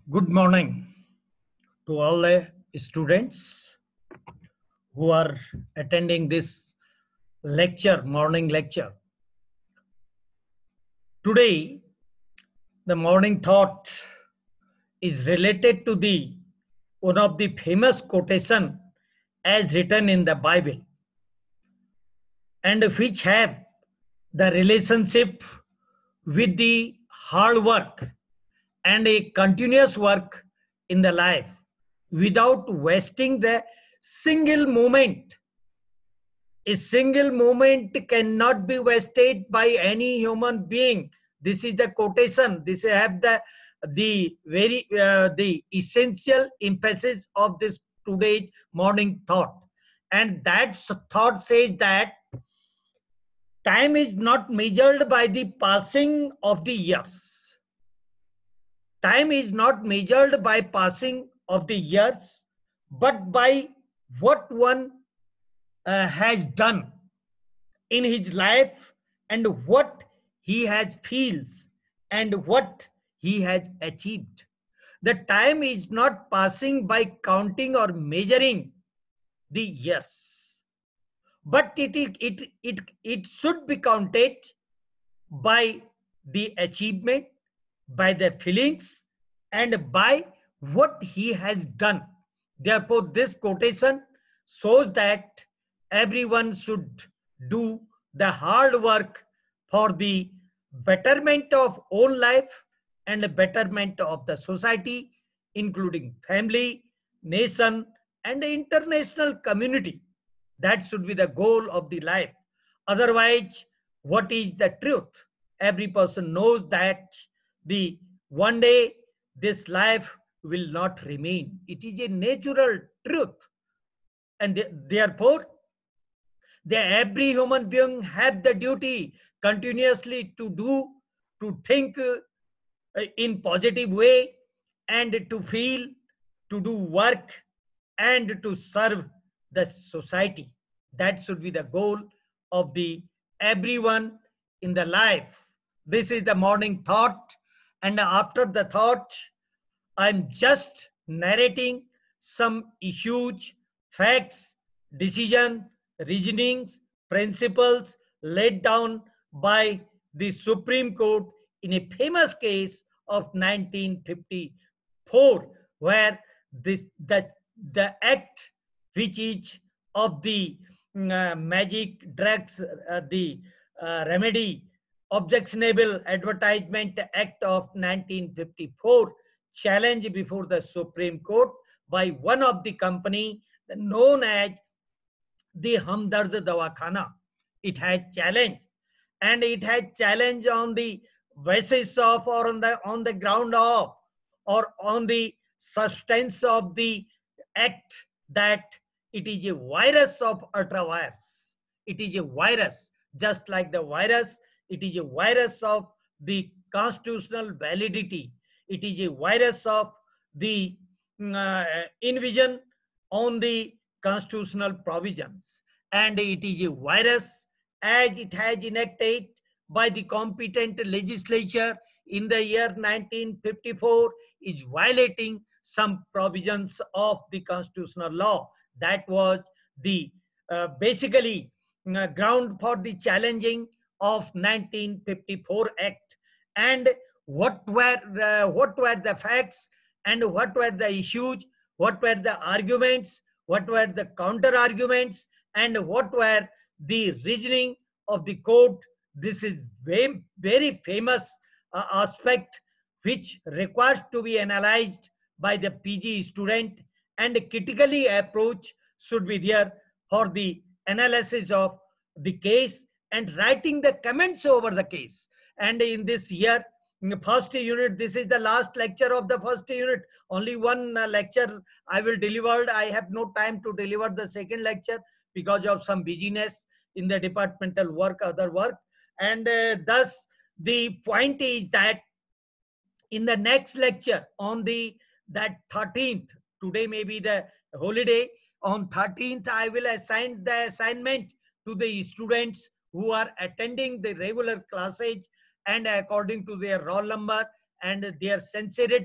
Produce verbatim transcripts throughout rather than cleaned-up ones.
Good morning to all the students who are attending this lecture, morning lecture. Today, the morning thought is related to the one of the famous quotation as written in the Bible, and which have the relationship with the hard work and a continuous work in the life without wasting the single moment. A single moment cannot be wasted by any human being. This is the quotation. This have the the very uh, the essential emphasis of this today's morning thought, and that s- thought says that time is not measured by the passing of the years. Time is not measured by passing of the years, but by what one uh, has done in his life and what he has feels and what he has achieved. The time is not passing by counting or measuring the years, but it, it, it, it, it should be counted by the achievement, by the feelings, and by what he has done. Therefore, this quotation shows that everyone should do the hard work for the betterment of own life and the betterment of the society, including family, nation, and the international community. That should be the goal of the life. Otherwise, what is the truth? Every person knows that the one day this life will not remain. It is a natural truth, and th- therefore the every human being have the duty continuously to do, to think uh, in positive way, and to feel, to do work, and to serve the society. That should be the goal of the everyone in the life. This is the morning thought, and after the thought I'm just narrating some issues, facts, decision, reasonings, principles laid down by the Supreme Court in a famous case of nineteen fifty-four, where this the, the act which is of the mm, uh, magic drugs, uh, the uh, remedy objectionable advertisement act of nineteen fifty-four challenged before the Supreme Court by one of the company known as the Hamdard Dawakhana. It has challenged, and it has challenged on the basis of, or on the on the ground of, or on the substance of the act, that it is a virus of ultravirus. It is a virus, just like the virus. It is a virus of the constitutional validity. It is a virus of the mm, uh, invasion on the constitutional provisions, and it is a virus as it has enacted by the competent legislature in the year nineteen fifty-four is violating some provisions of the constitutional law. That was the uh, basically uh, ground for the challenging of nineteen fifty-four act. And what were uh, what were the facts, and what were the issues, what were the arguments, what were the counter arguments, and what were the reasoning of the court. This is very, very famous uh, aspect which requires to be analyzed by the P G student, and a critically approach should be there for the analysis of the case and writing the comments over the case. And in this year, in the first unit, this is the last lecture of the first unit. Only one uh, lecture I will deliver. I have no time to deliver the second lecture because of some busyness in the departmental work, other work. And uh, thus, the point is that in the next lecture on the that thirteenth, today may be the holiday, on thirteenth I will assign the assignment to the students who are attending the regular classes, and according to their roll number and their sincerity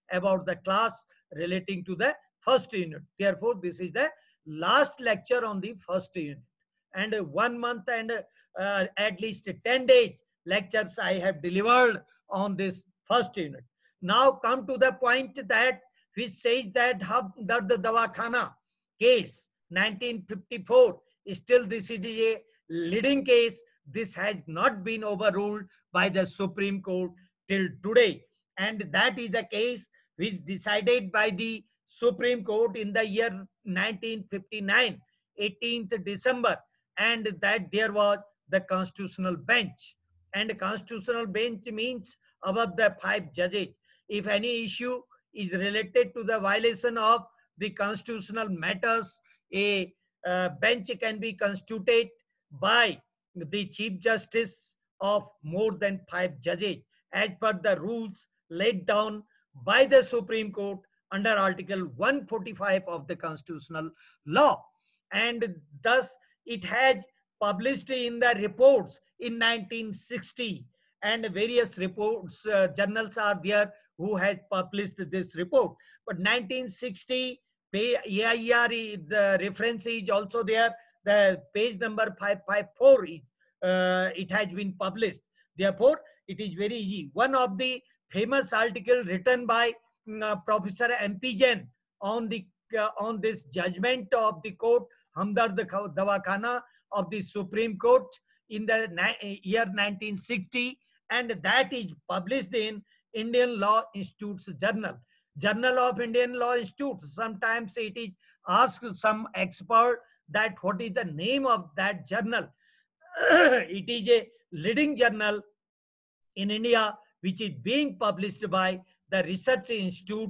about the class relating to the first unit. Therefore, this is the last lecture on the first unit. And one month and uh, at least ten days lectures I have delivered on this first unit. Now come to the point that which says that Hamdard Dawakhana case nineteen fifty-four, still this is a leading case. This has not been overruled by the Supreme Court till today. And that is the case which decided by the Supreme Court in the year nineteen fifty-nine, eighteenth December, and that there was the constitutional bench. And constitutional bench means above the five judges. If any issue is related to the violation of the constitutional matters, a uh, bench can be constituted by the Chief Justice of more than five judges as per the rules laid down by the Supreme Court under Article one forty-five of the constitutional law. And thus it has published in the reports in nineteen sixty, and various reports, uh, journals are there who has published this report. But nineteen sixty, A I R, the reference is also there, the page number five fifty-four, uh, it has been published. Therefore, it is very easy. One of the famous article written by uh, Professor M P Jain on the uh, on this judgment of the court, Hamdard Dawakhana of the Supreme Court in the year nineteen sixty, and that is published in Indian Law Institute's journal. Journal of Indian Law Institute. Sometimes it is asked some expert that what is the name of that journal. It is a leading journal in India which is being published by the Research Institute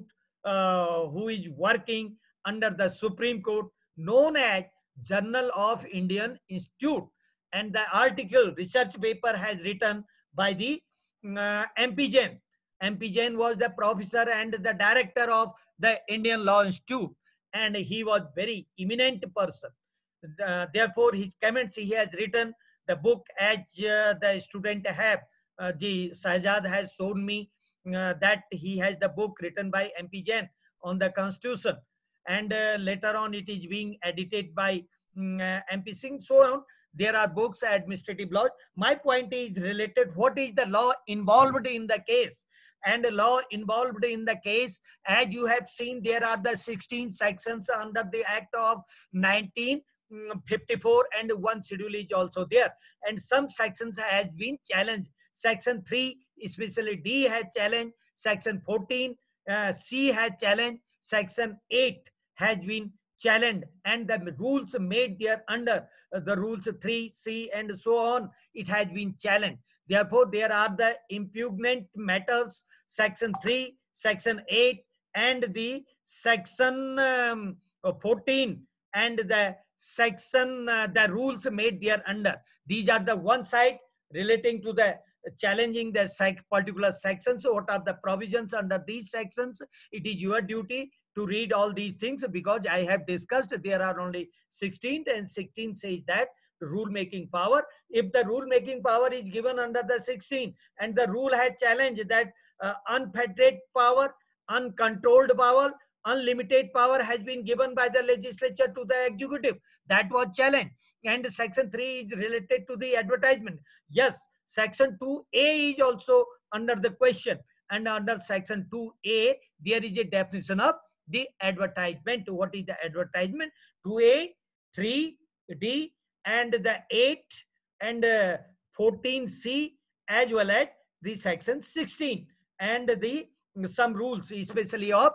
uh, who is working under the Supreme Court, known as Journal of Indian Institute. And the article, research paper has written by the uh, M P Jain. M P Jain was the professor and the director of the Indian Law Institute, and he was very eminent person. Uh, therefore, his comments, he has written the book as uh, the student have. Uh, the Sajad has shown me uh, that he has the book written by M P Jain on the Constitution, and uh, later on it is being edited by um, uh, M P Singh. So on, there are books, administrative laws. My point is related, what is the law involved in the case? And the law involved in the case, as you have seen, there are the sixteen sections under the Act of nineteen fifty-four, and one schedule is also there. And some sections has been challenged. Section three, especially D, has challenged. Section fourteen, uh, C has challenged. Section eight has been challenged. And the rules made there under uh, the rules three, C, and so on, it has been challenged. Therefore, there are the impugnant matters, section three, section eight, and the section um, fourteen, and the section, uh, the rules made there under. These are the one side relating to the challenging the sec particular sections. So what are the provisions under these sections? It is your duty to read all these things, because I have discussed there are only sixteen, and sixteen says that rule making power. If the rule making power is given under the sixteen, and the rule had challenged that uh, unfettered power, uncontrolled power, unlimited power has been given by the legislature to the executive, that was challenged. And section three is related to the advertisement. Yes, section two A is also under the question, and under section two A there is a definition of the advertisement. What is the advertisement? two A, three D, and the eight and uh, fourteen C, as well as the section sixteen, and the some rules, especially of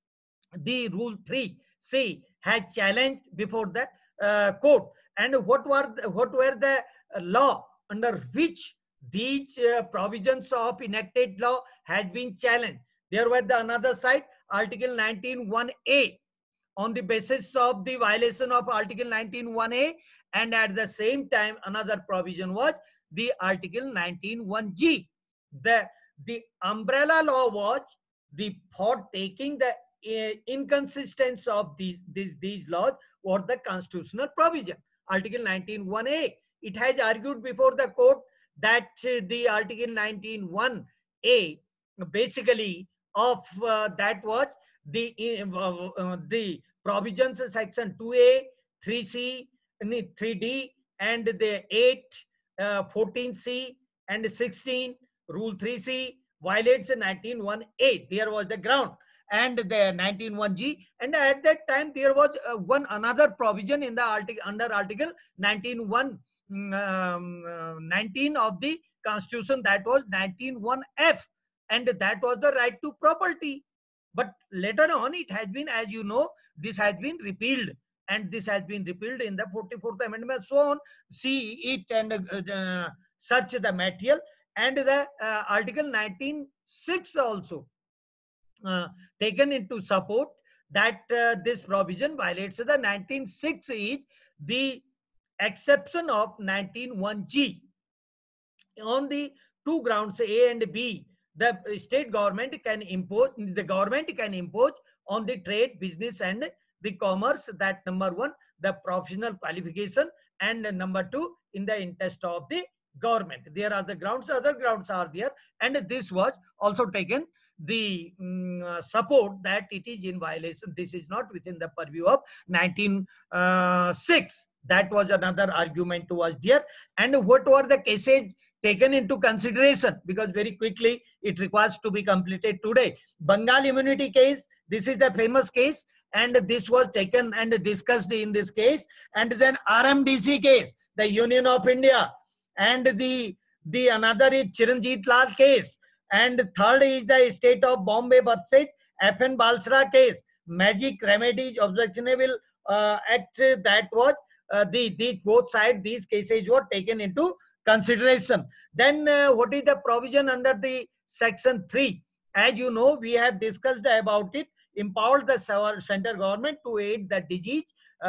the rule three C, had challenged before the uh, court. And what were the, what were the law under which these uh, provisions of enacted law had been challenged? There were the another side, Article nineteen one A, on the basis of the violation of Article nineteen one A, and at the same time another provision was the Article nineteen one G. The, the umbrella law was the for taking the uh, inconsistency of these, these, these laws or the constitutional provision. Article nineteen one A, it has argued before the court that uh, the Article nineteen one A basically of uh, that was the uh, uh, the provisions of section two A, three C, three D, and the eight, uh, fourteen C, and sixteen, rule three C violates nineteen one A. There was the ground, and the nineteen one G, and at that time there was uh, one another provision in the article under article nineteen one um, uh, nineteen of the constitution, that was nineteen one F, and that was the right to property. But later on it has been, as you know, this has been repealed, and this has been repealed in the forty-fourth amendment, so on. See it and uh, uh, search the material. And the uh, article nineteen six also uh, taken into support that uh, this provision violates the nineteen six is the exception of nineteen one G on the two grounds A and B. The state government can impose, the government can impose on the trade, business, and the commerce, that number one, the professional qualification, and number two, in the interest of the government. There are the grounds, other grounds are there, and this was also taken the um, support that it is in violation. This is not within the purview of nineteen six. That was another argument was there. And what were the cases taken into consideration? Because very quickly it requires to be completed today. Bengal immunity case, this is the famous case, and this was taken and discussed in this case. And then R M D C case, the Union of India, and the the another is Chiranjit Lal case, and third is the State of Bombay versus F N Balsara case, Magic Remedies Objectionable uh, Act. That was uh, the, the both sides, these cases were taken into consideration. Then uh, what is the provision under the section three? As you know, we have discussed about it. Empowered the central government to aid the disease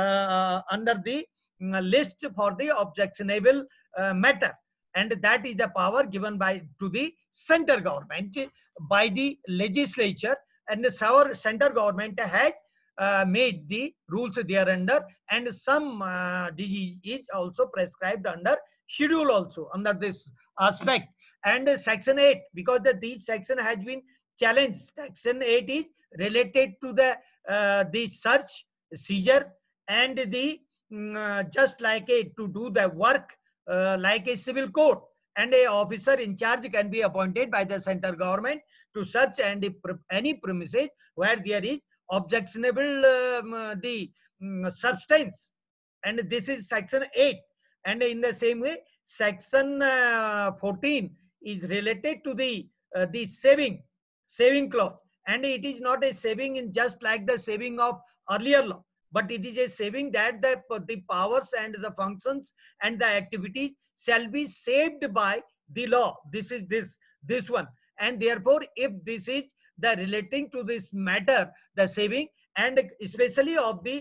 uh, under the uh, list for the objectionable uh, matter, and that is the power given by to the central government by the legislature, and our central government has uh, made the rules thereunder, and some uh, disease is also prescribed under schedule also under this aspect. And uh, section eight, because the this section has been challenged, section eight is related to the uh, the search, seizure, and the uh, just like a to do the work uh, like a civil court, and a officer in charge can be appointed by the central government to search and any premises where there is objectionable um, the um, substance, and this is section eight. And in the same way, section uh, fourteen is related to the uh, the saving saving clause, and it is not a saving in just like the saving of earlier law, but it is a saving that the, the powers and the functions and the activities shall be saved by the law. This is this this one, and therefore if this is the relating to this matter, the saving, and especially of the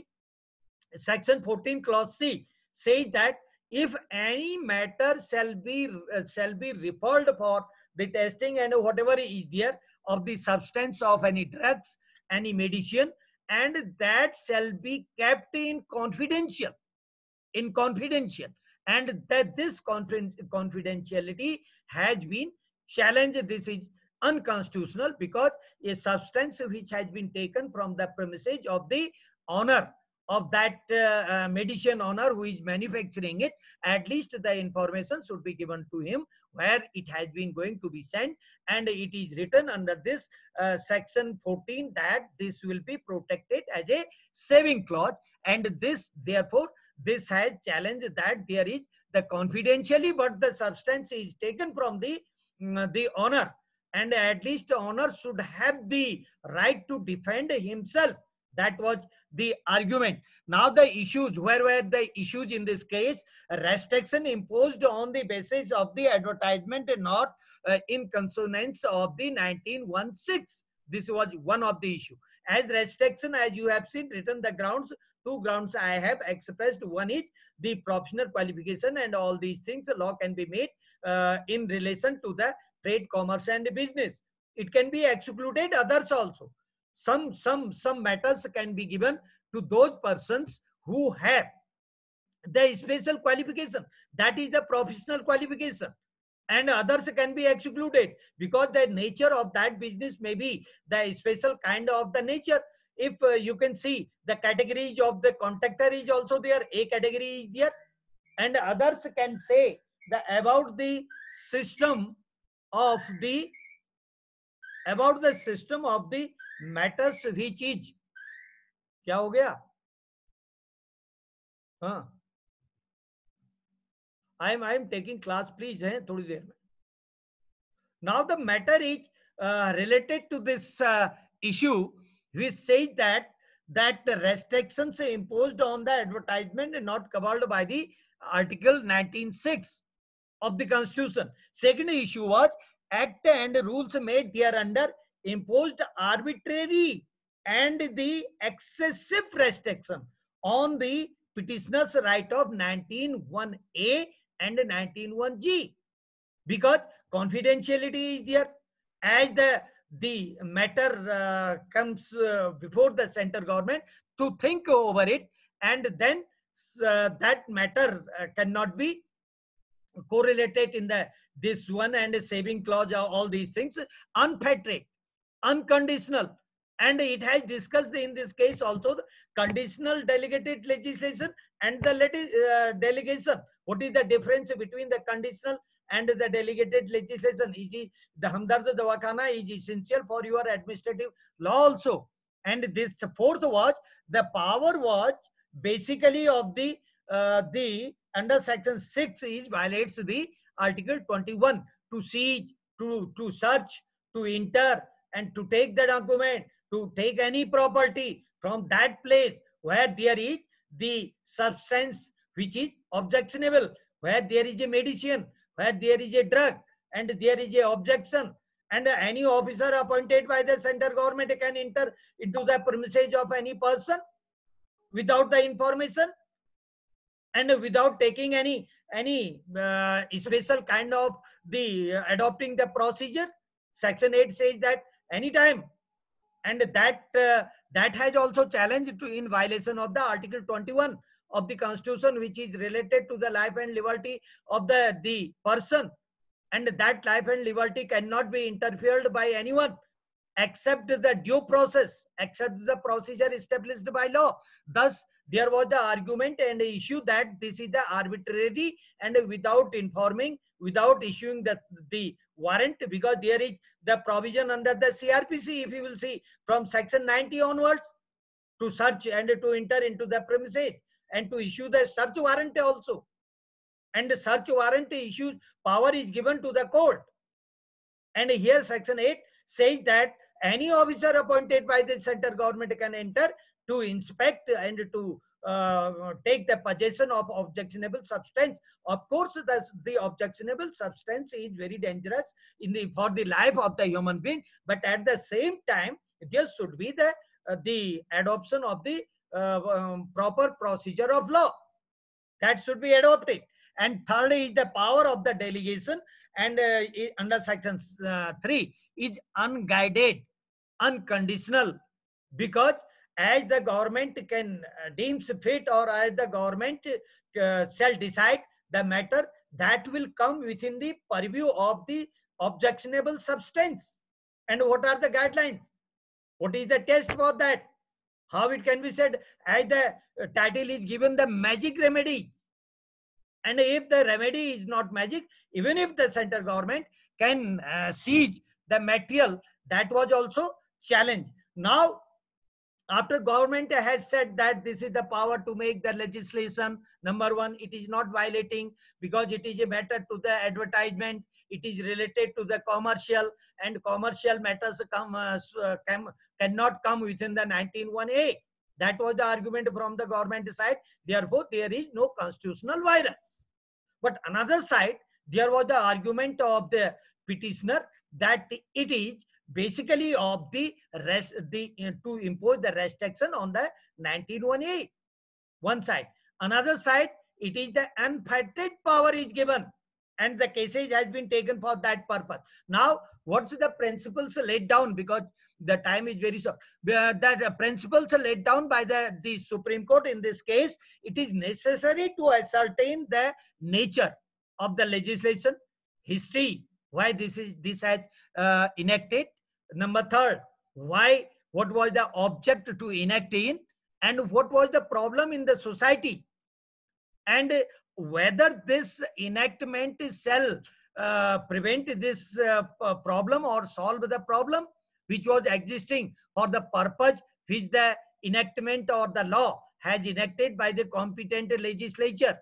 section fourteen clause C says that if any matter shall be uh, shall be referred for the testing and whatever is there of the substance of any drugs, any medicine, and that shall be kept in confidential, in confidential, and that this confidentiality has been challenged. This is unconstitutional because a substance which has been taken from the premises of the owner of that uh, uh, medicine owner who is manufacturing it, at least the information should be given to him where it has been going to be sent, and it is written under this uh, section fourteen that this will be protected as a saving clause, and this therefore this has challenged that there is the confidentially, but the substance is taken from the uh, the owner, and at least the owner should have the right to defend himself. That was the argument. Now the issues, where were the issues in this case? Restriction imposed on the basis of the advertisement and not uh, in consonance of the nineteen sixteen. This was one of the issue. As restriction, as you have seen written the grounds, two grounds I have expressed. One is the professional qualification and all these things. The law can be made uh, in relation to the trade, commerce, and business. It can be excluded others also. Some, some, some matters can be given to those persons who have the special qualification. That is the professional qualification. and others can be excluded because the nature of that business may be the special kind of the nature. If uh, you can see the categories of the contractor is also there, A category is there, and others can say the about the system of the about the system of the matters which is, क्या हो गया? हाँ, I am I am taking class, please है थोड़ी देर में. Now the matter is uh, related to this uh, issue, which says that that the restrictions imposed on the advertisement are not covered by the Article nineteen six of the Constitution. Second issue was act and rules made thereunder imposed arbitrary and the excessive restriction on the petitioner's right of nineteen one A and nineteen one G, because confidentiality is there, as the the matter uh, comes uh, before the central government to think over it, and then uh, that matter uh, cannot be correlated in the this one, and saving clause, all these things, unfettered, unconditional. And it has discussed in this case also the conditional delegated legislation and the uh, delegation. What is the difference between the conditional and the delegated legislation? Is the Hamdard Dawakhana is essential for your administrative law also. And this fourth was the power was basically of the uh, the under section six is violates the Article twenty-one to seize, to to search, to enter, and to take the document, to take any property from that place where there is the substance which is objectionable, where there is a medicine, where there is a drug, and there is a objection, and any officer appointed by the central government can enter into the premises of any person without the information and without taking any any uh, special kind of the uh, adopting the procedure. Section eight says that anytime, and that uh, that has also challenged to in violation of the Article twenty-one of the Constitution, which is related to the life and liberty of the the person, and that life and liberty cannot be interfered by anyone except the due process, except the procedure established by law. Thus, there was the argument and the issue that this is the arbitrary and without informing, without issuing the, the warrant, because there is the provision under the C R P C, if you will see, from section ninety onwards, to search and to enter into the premises and to issue the search warrant also. And the search warrant issue power is given to the court. And here section eight says that any officer appointed by the central government can enter to inspect and to uh, take the possession of objectionable substance. Of course, the, the objectionable substance is very dangerous in the for the life of the human being, but at the same time, there should be the uh, the adoption of the uh, um, proper procedure of law that should be adopted. And third is the power of the delegation, and uh, under section uh, three is unguided, unconditional, because as the government can uh, deems fit, or as the government uh, shall decide the matter that will come within the purview of the objectionable substance. And what are the guidelines? What is the test for that? How it can be said, as the title is given, the magic remedy. And if the remedy is not magic, even if the central government can uh, seize the material, that was also challenged. Now, after government has said that this is the power to make the legislation, number one, it is not violating because it is a matter to the advertisement. It is related to the commercial, and commercial matters come, uh, can, cannot come within the nineteen one A. That was the argument from the government side. Therefore, there is no constitutional virus. But another side, there was the argument of the petitioner that it is basically of the rest, the uh, to impose the restriction on the nineteen one A. One side. Another side, it is the unfettered power is given, and the cases has been taken for that purpose. Now, what's the principles laid down? Because the time is very short. Uh, that uh, principles laid down by the, the Supreme Court in this case, it is necessary to ascertain the nature of the legislation, history, why this is this has uh, enacted. Number third, why, what was the object to enact in, and what was the problem in the society, and whether this enactment shall uh, prevent this uh, p- problem or solve the problem which was existing for the purpose which the enactment or the law has enacted by the competent legislature.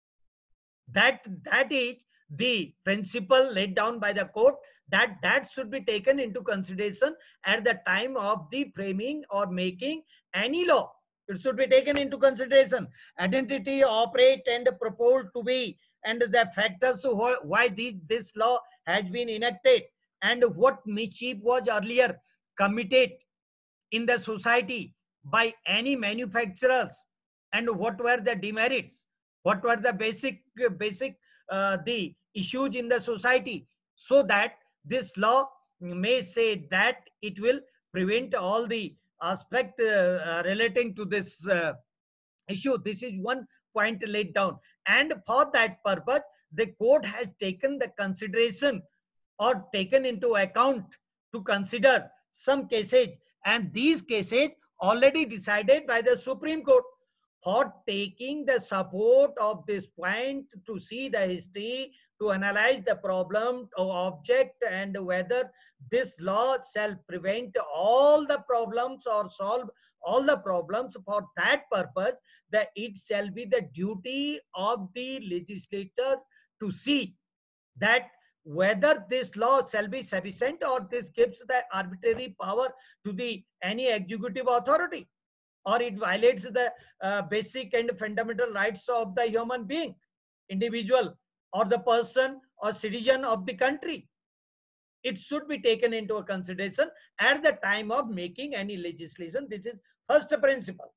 That that is the principle laid down by the court, that that should be taken into consideration at the time of the framing or making any law. It should be taken into consideration: identity, operate, and purport to be, and the factors wh- why this, this law has been enacted, and what mischief was earlier committed in the society by any manufacturers, and what were the demerits, what were the basic basic uh, the issues in the society, so that this law may say that it will prevent all the aspect uh, uh, relating to this uh, issue. This is one point laid down, and for that purpose the court has taken the consideration or taken into account to consider some cases, and these cases already decided by the Supreme Court. For taking the support of this point to see the history, to analyze the problem or object, and whether this law shall prevent all the problems or solve all the problems. For that purpose, that it shall be the duty of the legislator to see that whether this law shall be sufficient or this gives the arbitrary power to the any executive authority, or it violates the uh, basic and fundamental rights of the human being, individual, or the person or citizen of the country. It should be taken into a consideration at the time of making any legislation. This is first principle.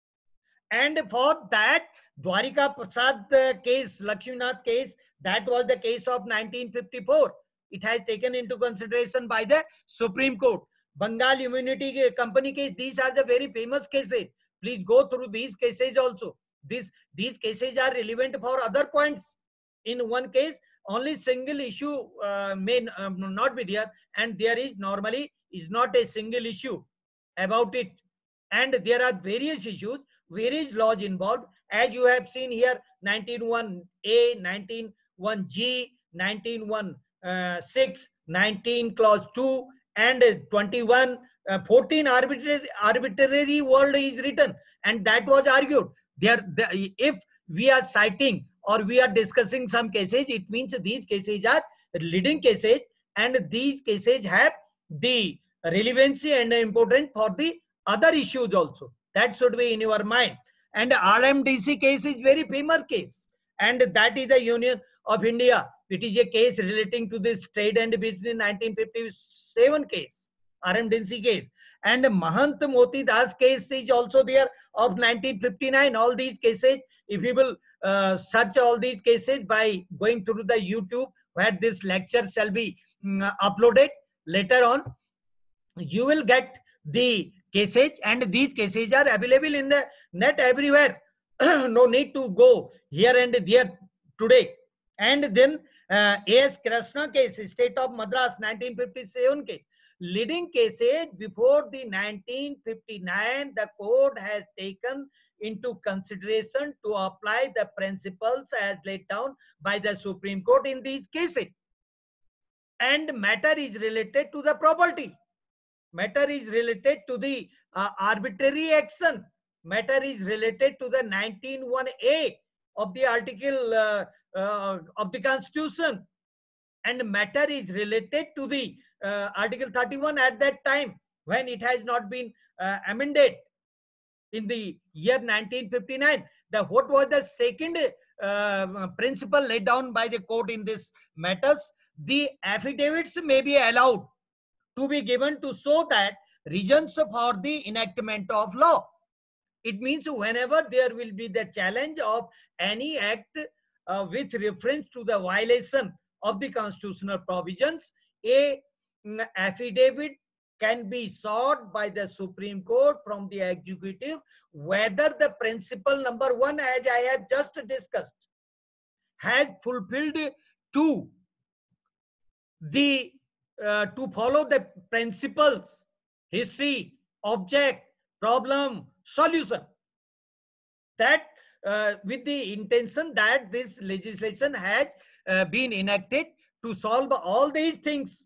And for that, Dwarika Prasad uh, case, Lakshminath case, that was the case of nineteen fifty-four. It has taken into consideration by the Supreme Court. Bengal Immunity Company case, these are the very famous cases. Please go through these cases also. This, these cases are relevant for other points. In one case, only single issue uh, may um, not be there, and there is normally is not a single issue about it. And there are various issues, various laws involved, as you have seen here: nineteen one A, nineteen one G, nineteen one six, nineteen clause two, and twenty-one, uh, fourteen arbitrary, arbitrary word is written, and that was argued. There, the, if we are citing or we are discussing some cases, it means these cases are leading cases, and these cases have the relevancy and important for the other issues also. That should be in your mind. And R M D C case is very famous case, and that is the Union of India. It is a case relating to this trade and business nineteen fifty-seven case, R M D C case. And Mahant Moti Das case is also there of nineteen fifty-nine. All these cases, if you will uh, search all these cases by going through the YouTube, where this lecture shall be um, uploaded later on, you will get the cases, and these cases are available in the net everywhere. No need to go here and there today. And then uh, A S Krishna case, State of Madras, nineteen fifty-seven case. Leading cases before the nineteen fifty-nine, the court has taken into consideration to apply the principles as laid down by the Supreme Court in these cases. And matter is related to the property. Matter is related to the uh, arbitrary action. Matter is related to the nineteen one A of the article uh, uh, of the Constitution. And matter is related to the uh, Article thirty-one at that time, when it has not been uh, amended in the year nineteen fifty-nine. The, what was the second uh, principle laid down by the court in this matters? The affidavits may be allowed to be given to show that reasons for the enactment of law. It means whenever there will be the challenge of any act uh, with reference to the violation of the constitutional provisions, a mm, affidavit can be sought by the Supreme Court from the executive, whether the principle number one, as I have just discussed, has fulfilled two the uh, to follow the principles, history, object, problem, solution, that uh, with the intention that this legislation has uh, been enacted to solve all these things.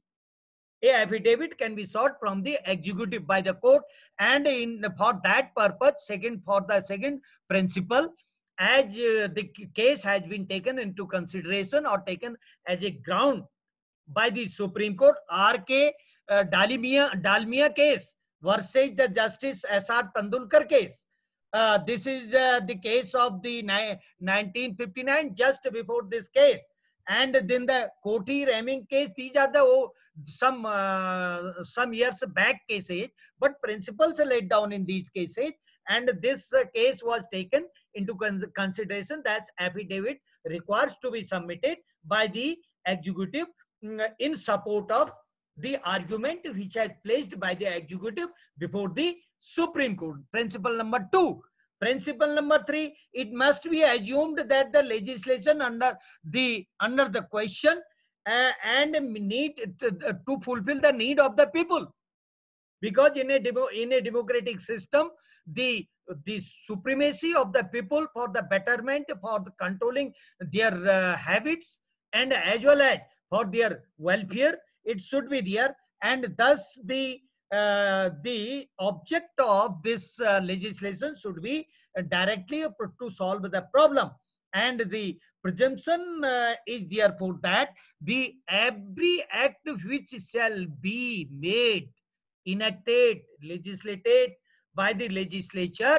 A affidavit can be sought from the executive by the court, and in for that purpose, second for the second principle, as uh, the case has been taken into consideration or taken as a ground by the Supreme Court, R K uh, Dalmia Dalmia case versus the Justice S R Tandulkar case. Uh, this is uh, the case of the ni- nineteen fifty-nine, just before this case, and then the Koti Raming case. These are the oh, some uh, some years back cases, but principles are laid down in these cases, and this uh, case was taken into con- consideration that affidavit requires to be submitted by the executive mm, in support of the argument which has placed by the executive before the Supreme Court. Principle number two. Principle number three, it must be assumed that the legislation under the under the question uh, and need to, to fulfill the need of the people, because in a demo, in a democratic system, the the supremacy of the people for the betterment, for the controlling their uh, habits, and as well as for their welfare, it should be there, and thus the uh, the object of this uh, legislation should be uh, directly to solve the problem, and the presumption uh, is therefore that the every act which shall be made, enacted, legislated by the legislature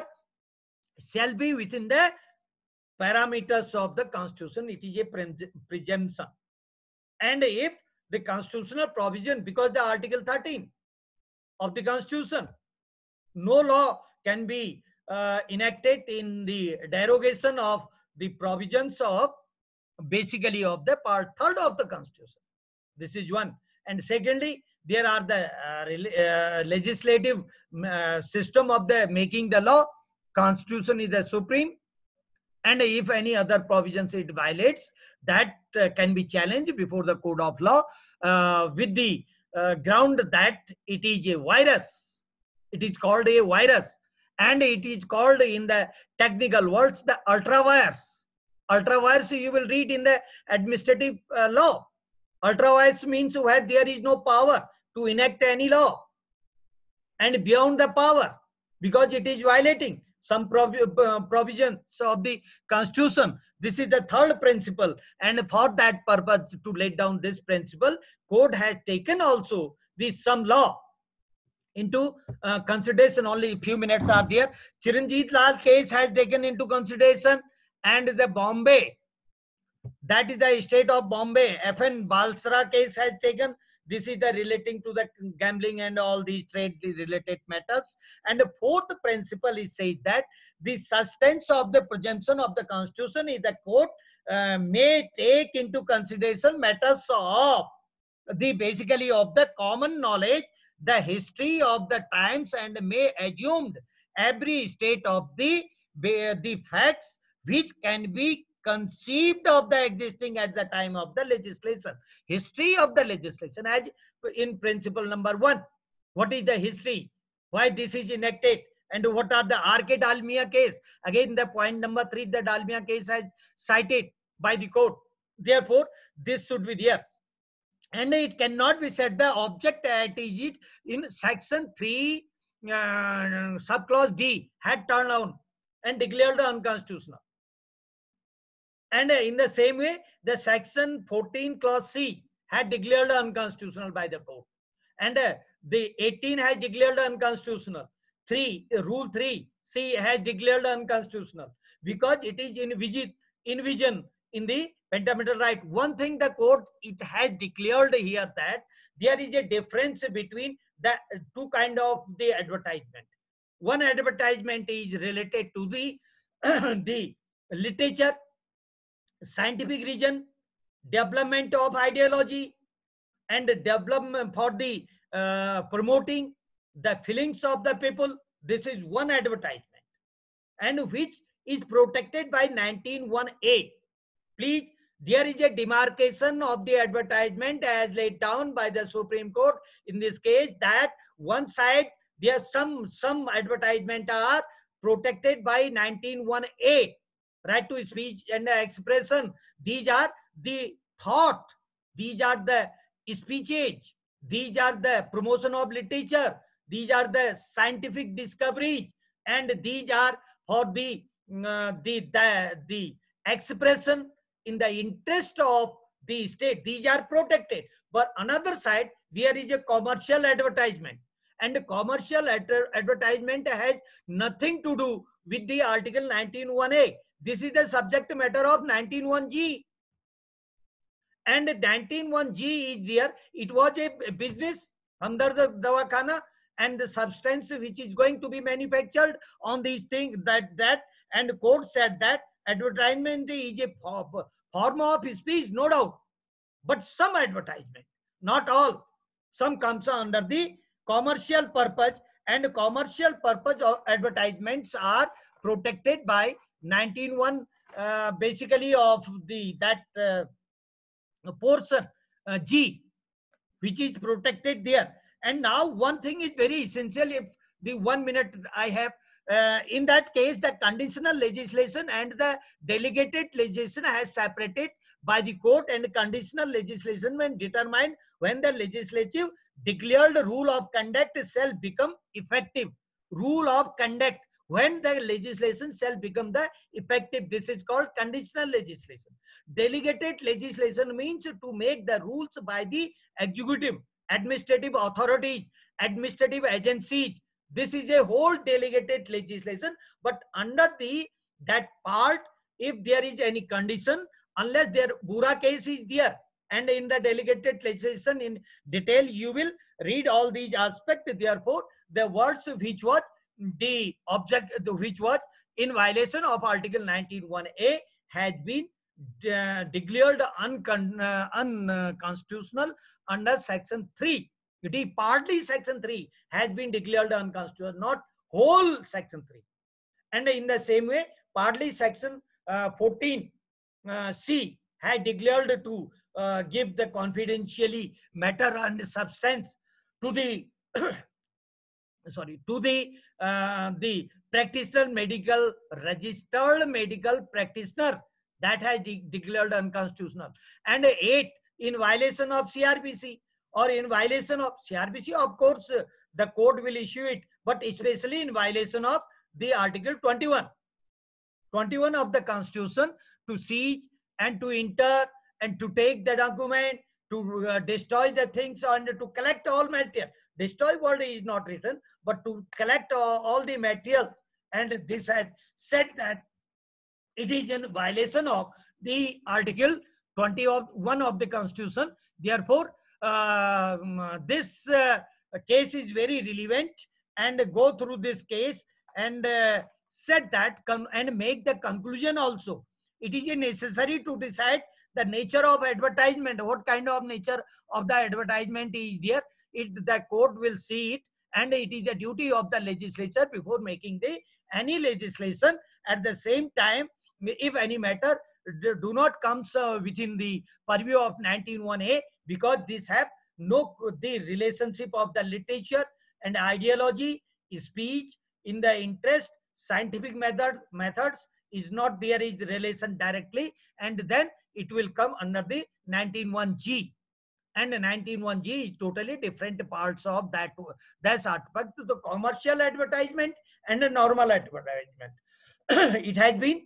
shall be within the parameters of the constitution. It is a presumption. And if the constitutional provision, because the article thirteen of the constitution, no law can be uh, enacted in the derogation of the provisions of basically of the part third of the constitution. This is one. And secondly, there are the uh, uh, legislative uh, system of the making the law. Constitution is the supreme, and if any other provisions it violates, that uh, can be challenged before the court of law uh, with the uh, ground that it is a virus. It is called a virus, and it is called in the technical words the ultra virus. Ultra virus you will read in the administrative uh, law. Ultra virus means where there is no power to enact any law, and beyond the power, because it is violating some prov uh, provisions of the constitution. This is the third principle, and for that purpose, to lay down this principle, court has taken also this some law into uh, consideration. Only a few minutes are there. Chiranjit Lal case has taken into consideration, and the Bombay, that is the state of Bombay, F N Balsara case has taken. This is the relating to the gambling and all these trade related matters. And the fourth principle is says that the substance of the presumption of the constitution is the court uh, may take into consideration matters of the basically of the common knowledge, the history of the times, and may assume every state of the the facts which can be conceived of the existing at the time of the legislation. History of the legislation, as in principle number one, what is the history, why this is enacted, and what are the R K Dalmia case. Again, the point number three, the Dalmia case has cited by the court. Therefore, this should be there. And it cannot be said the object at is it in section three uh, subclause D had turned down and declared unconstitutional. And in the same way, the section fourteen clause C had declared unconstitutional by the court. And uh, the eighteen has declared unconstitutional. three, rule three C has declared unconstitutional because it is envisioned, envisioned in the fundamental right. One thing the court, it has declared here that there is a difference between the two kind of the advertisement. One advertisement is related to the, the literature, scientific region, development of ideology, and development for the uh, promoting the feelings of the people. This is one advertisement, and which is protected by nineteen one A. Please There is a demarcation of the advertisement as laid down by the Supreme Court in this case, that one side there some some advertisement are protected by nineteen one A, right to speech and expression. These are the thought, these are the speeches, these are the promotion of literature, these are the scientific discoveries, and these are for the uh, the, the the expression in the interest of the state. These are protected. But another side, there is a commercial advertisement, and the commercial adver advertisement has nothing to do with the article nineteen one A. This is the subject matter of nineteen one G, and nineteen one G is there. It was a business under the Dawakhana, and the substance which is going to be manufactured on these things, that that and the court said that advertisement is a form of speech, no doubt, but some advertisement, not all, some comes under the commercial purpose, and commercial purpose of advertisements are protected by nineteen one uh, basically of the that uh, portion uh, G, which is protected there. And now one thing is very essential, if the one minute I have, uh, in that case the conditional legislation and the delegated legislation has separated by the court, and conditional legislation when determined when the legislative declared rule of conduct shall become effective. Rule of conduct, when the legislation shall become the effective, this is called conditional legislation. Delegated legislation means to make the rules by the executive, administrative authorities, administrative agencies. This is a whole delegated legislation. But under the that part, if there is any condition, unless their Bura case is there, and in the delegated legislation in detail you will read all these aspects. Therefore, the words which was the object, which was in violation of article nineteen one A has been uh, declared uncon uh, unconstitutional under section three. It is partly section three has been declared unconstitutional, not whole section three. And in the same way, partly section uh, fourteen uh, C had declared to uh, give the confidentially matter and substance to the sorry to the uh, the practitioner, medical registered medical practitioner, that has de declared unconstitutional. And eight, in violation of C R P C or in violation of C R P C, of course uh, the court will issue it, but especially in violation of the article twenty-one twenty-one of the Constitution, to seize and to enter and to take the document, to uh, destroy the things, and to collect all material. Destroy word is not written, but to collect all, all the materials. And this has said that it is in violation of the article twenty-one of the Constitution. Therefore, uh, this uh, case is very relevant, and go through this case and uh, said that and make the conclusion also. It is necessary to decide the nature of advertisement, what kind of nature of the advertisement is there. It the court will see it, and it is the duty of the legislature before making the any legislation. At the same time, if any matter do not comes uh, within the purview of nineteen one A, because this have no the relationship of the literature and ideology, speech in the interest, scientific method methods is not there is relation directly, and then it will come under the nineteen one G. And nineteen one G is totally different parts of that. That's aspect to the commercial advertisement and the normal advertisement. It has been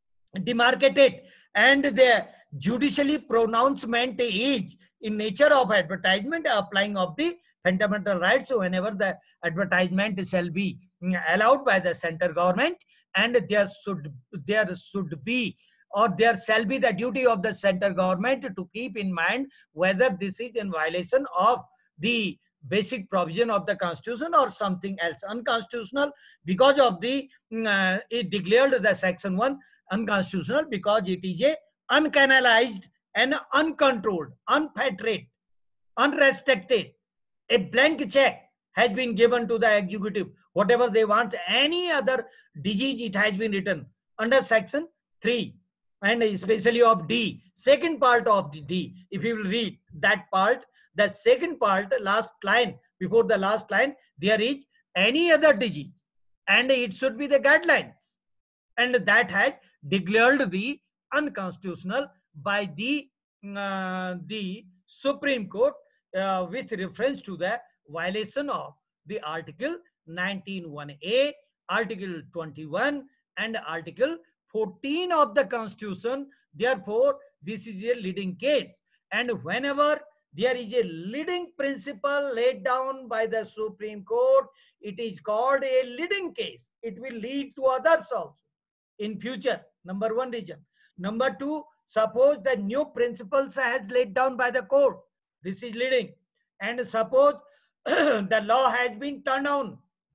demarcated, and the judicially pronouncement is in nature of advertisement applying of the fundamental rights. So whenever the advertisement shall be allowed by the central government, and there should there should be or there shall be the duty of the central government to keep in mind whether this is in violation of the basic provision of the Constitution or something else unconstitutional, because of the uh, it declared the section one unconstitutional because it is a uncanalized and uncontrolled, unfettered, unrestricted. A blank check has been given to the executive. Whatever they want, any other disease, it has been written under section three. and especially of D. Second part of the D, if you will read that part, the second part, last line, before the last line, there is any other disease, and it should be the guidelines, and that has declared the unconstitutional by the uh, the Supreme Court uh, with reference to the violation of the Article nineteen one A, Article twenty-one, and Article fourteen of the Constitution. Therefore, this is a leading case, and whenever there is a leading principle laid down by the Supreme Court, it is called a leading case. It will lead to others also in future. Number one reason. Number two, suppose the new principles has laid down by the court, this is leading, and suppose the law has been turned down,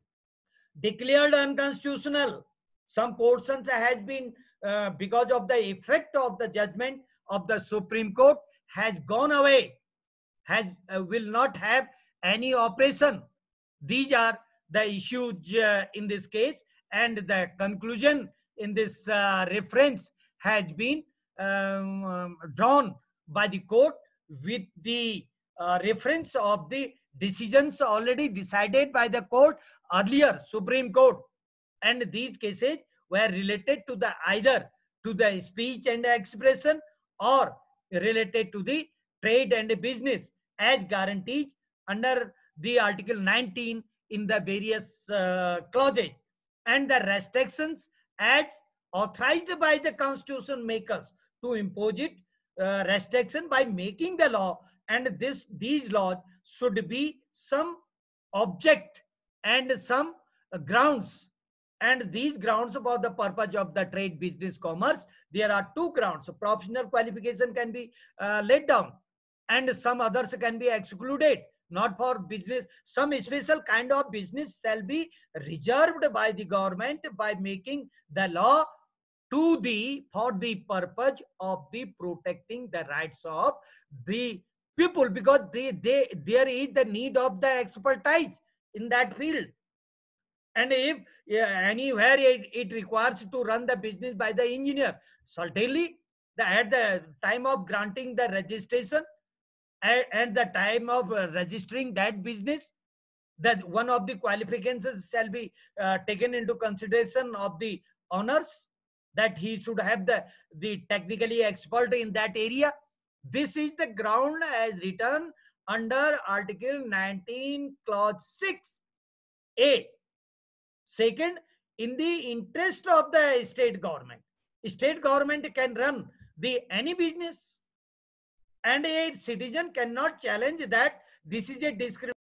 declared unconstitutional, some portions has been uh, because of the effect of the judgment of the Supreme Court has gone away, has uh, will not have any operation. These are the issues uh, in this case, and the conclusion in this uh, reference has been um, um, drawn by the court with the uh, reference of the decisions already decided by the court earlier, Supreme Court, and these cases were related to the either to the speech and expression or related to the trade and business as guaranteed under the Article nineteen in the various uh, clauses, and the restrictions as authorized by the constitution makers to impose it uh, restriction by making the law, and this these laws should be some object and some uh, grounds, and these grounds for the purpose of the trade, business, commerce, there are two grounds. So professional qualification can be uh, laid down, and some others can be excluded, not for business. Some special kind of business shall be reserved by the government by making the law to the for the purpose of the protecting the rights of the people, because they they there is the need of the expertise in that field, and if yeah, anywhere it, it requires to run the business by the engineer, certainly the at the time of granting the registration and, and the time of uh, registering that business, that one of the qualifications shall be uh, taken into consideration of the owners, that he should have the the technically expert in that area. This is the ground as written under Article nineteen clause six A. Second, in the interest of the state government, state government can run the any business, and a citizen cannot challenge that this is a discrimination